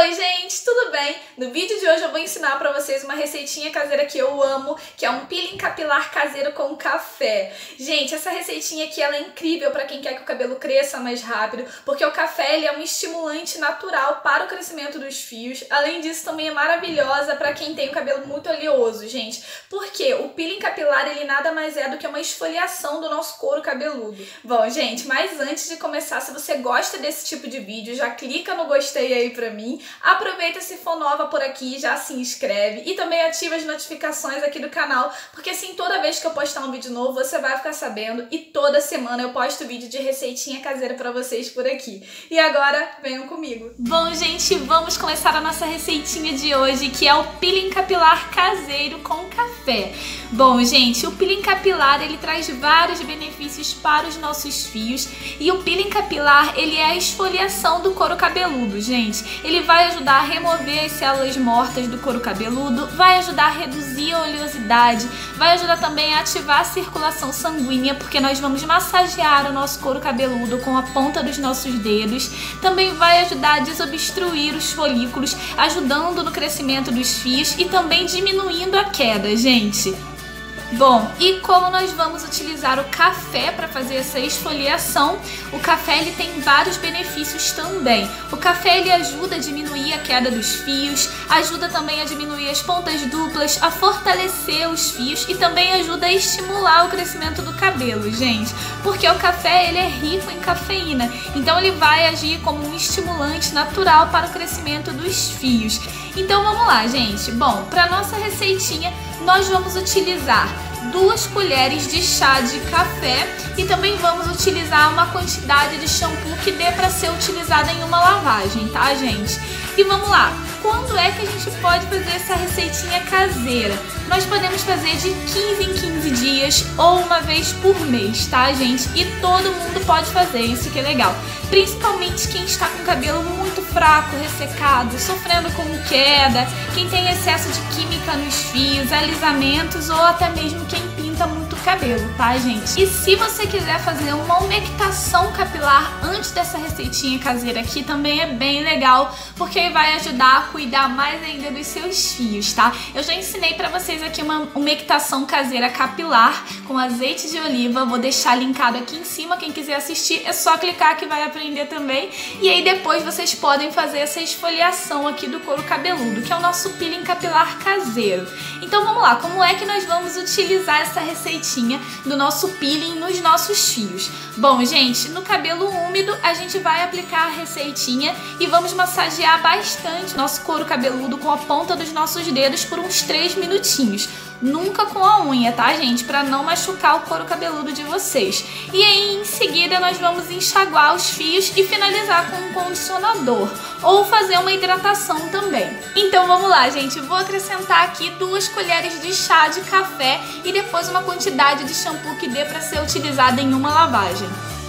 Oi gente, tudo bem? No vídeo de hoje eu vou ensinar pra vocês uma receitinha caseira que eu amo, que é um peeling capilar caseiro com café. Gente, essa receitinha aqui ela é incrível pra quem quer que o cabelo cresça mais rápido, porque o café ele é um estimulante natural para o crescimento dos fios. Além disso, também é maravilhosa pra quem tem o cabelo muito oleoso, gente. Porque o peeling capilar ele nada mais é do que uma esfoliação do nosso couro cabeludo. Bom, gente, mas antes de começar, se você gosta desse tipo de vídeo, já clica no gostei aí pra mim. Aproveita, se for nova por aqui, já se inscreve e também ativa as notificações aqui do canal, porque assim toda vez que eu postar um vídeo novo você vai ficar sabendo e toda semana eu posto vídeo de receitinha caseira pra vocês por aqui. E agora, venham comigo! Bom, gente, vamos começar a nossa receitinha de hoje, que é o peeling capilar caseiro com café. Bom, gente, o peeling capilar ele traz vários benefícios para os nossos fios e o peeling capilar ele é a esfoliação do couro cabeludo, gente. Ele vai ajudar a remover as células mortas do couro cabeludo, vai ajudar a reduzir a oleosidade, vai ajudar também a ativar a circulação sanguínea, porque nós vamos massagear o nosso couro cabeludo com a ponta dos nossos dedos. Também vai ajudar a desobstruir os folículos, ajudando no crescimento dos fios e também diminuindo a queda, gente. Bom, e como nós vamos utilizar o café para fazer essa esfoliação? O café ele tem vários benefícios também. O café ele ajuda a diminuir a queda dos fios, ajuda também a diminuir as pontas duplas, a fortalecer os fios e também ajuda a estimular o crescimento do cabelo, gente. Porque o café ele é rico em cafeína, então ele vai agir como um estimulante natural para o crescimento dos fios. Então vamos lá, gente. Bom, para nossa receitinha nós vamos utilizar 2 colheres de chá de café e também vamos utilizar uma quantidade de shampoo que dê para ser utilizada em uma lavagem, tá, gente? E vamos lá, quando é que a gente pode fazer essa receitinha caseira? Nós podemos fazer de 15 em 15 dias ou uma vez por mês, tá, gente? E todo mundo pode fazer, isso que é legal. Principalmente quem está com o cabelo muito fraco, ressecado, sofrendo com queda, quem tem excesso de química nos fios, alisamentos ou até mesmo quem pinta muito cabelo, tá, gente? E se você quiser fazer uma umectação capilar antes dessa receitinha caseira aqui, também é bem legal, porque vai ajudar a cuidar mais ainda dos seus fios, tá? Eu já ensinei pra vocês aqui uma umectação caseira capilar com azeite de oliva, vou deixar linkado aqui em cima, quem quiser assistir é só clicar que vai aprender também. E aí depois vocês podem fazer essa esfoliação aqui do couro cabeludo, que é o nosso peeling capilar caseiro. Então vamos lá, como é que nós vamos utilizar essa receitinha do nosso peeling nos nossos fios? Bom, gente, no cabelo úmido a gente vai aplicar a receitinha e vamos massagear bastante nosso couro cabeludo com a ponta dos nossos dedos por uns 3 minutinhos. Nunca com a unha, tá, gente? Pra não machucar o couro cabeludo de vocês. E aí, em seguida, nós vamos enxaguar os fios e finalizar com um condicionador. Ou fazer uma hidratação também. Então, vamos lá, gente. Vou acrescentar aqui 2 colheres de chá de café e depois uma quantidade de shampoo que dê pra ser utilizada em uma lavagem.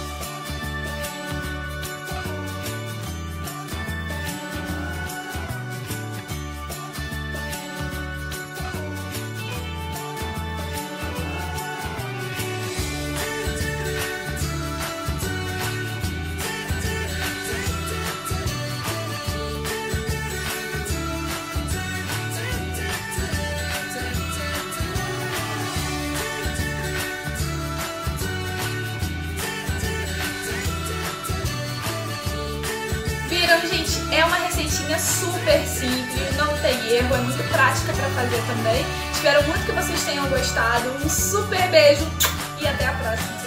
Viram, gente? É uma receitinha super simples, não tem erro, é muito prática pra fazer também. Espero muito que vocês tenham gostado. Um super beijo e até a próxima!